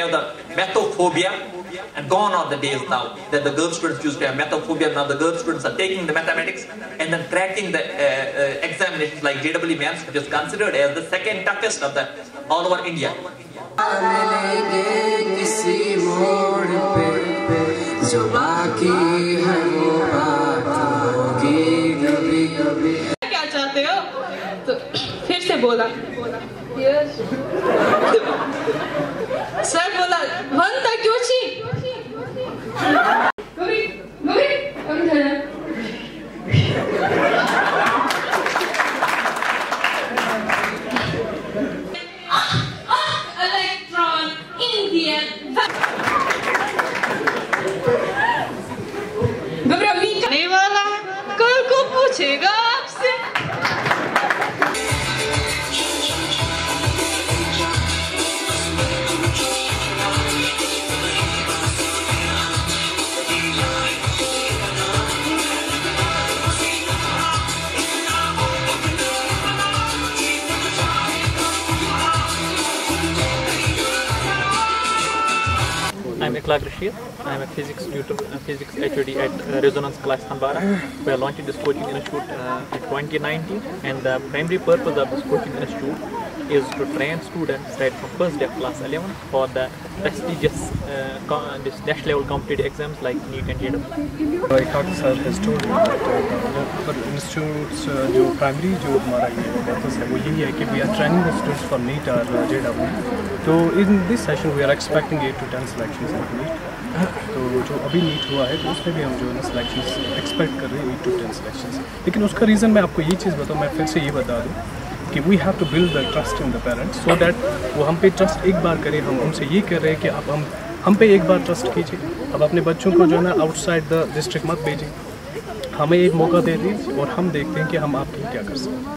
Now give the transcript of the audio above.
have the methophobia, and gone are the days now that the girl students used to have methophobia. Now the girl students are taking the mathematics and then cracking the examinations like JEE Mains, which is considered as the second toughest of the all over India. क्या चाहते हो? तो फिर से बोला sir, बोला वंता क्यों छी? इलेक्ट्रॉन इंडियन घबरा मीठने वाला कल को पूछेगा आपसे। I'm Ikhlaq Rashid. I'm a physics tutor, physics HOD at Resonance Class Thanbara. We are launching this coaching institute in 2019, and the primary purpose of this coaching institute is to train students right from first day of class 11 for the prestigious this national level competitive exams like NEET and JEE. Ikhlaq sir has told me that institutes जो primary जो हमारा ये purpose है वो यही है कि we are training the students for NEET or JEE. तो in this session we are expecting 8 to 10 selections of NEET. तो जो अभी NEET हुआ है तो उसमें भी हम जो है ना selections expect कर रहे हैं 8 to 10 selections. लेकिन उसका reason मैं आपको ये चीज़ बताऊँ, मैं फिर से ये बता दूँ कि we have to build the trust in the parents so that वो हम पे trust एक बार करें। हम उनसे ये कर रहे हैं कि आप हम पे एक बार trust कीजिए, अब अपने बच्चों को जो है ना outside the district मत भेजिए, हमें एक मौका दे दीजिए और हम देखते हैं कि हम आपके लिए क्या कर सकते हैं।